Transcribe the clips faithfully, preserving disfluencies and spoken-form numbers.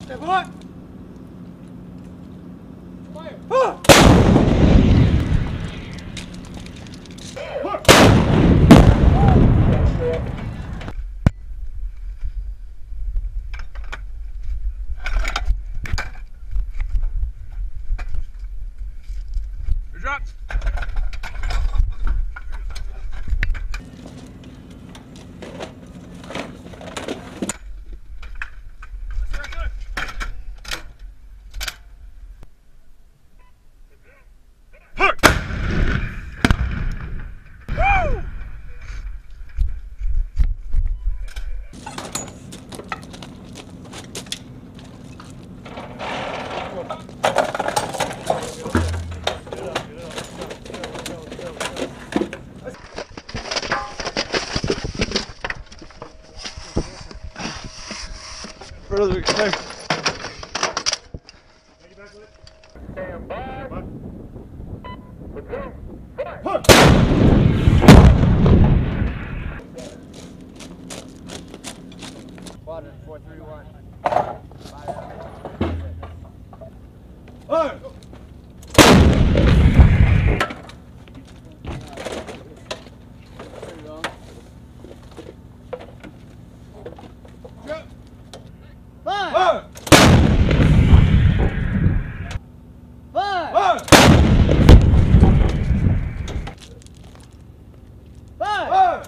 Step on! Fire! Ah! Good job! Further expect. Stand by. Platoon, fire. Quadrant four three one. Fire! Fire! Fire! Fire! Fire! Fire! Fire!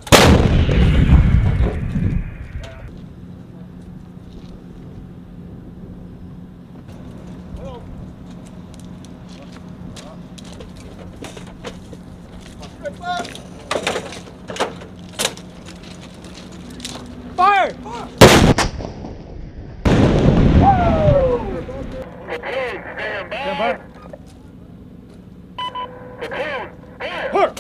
Fire! Fire! Platoon, stand by. Stand by. Platoon, fire. Fire!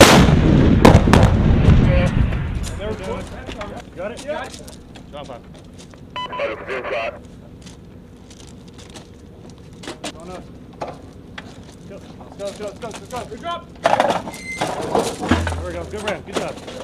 There we go. Got it? Yeah. Drop on. Another platoon shot. On us. Let's go, let's go, let's go, let's go. Good drop! There we go. Good round. Good job.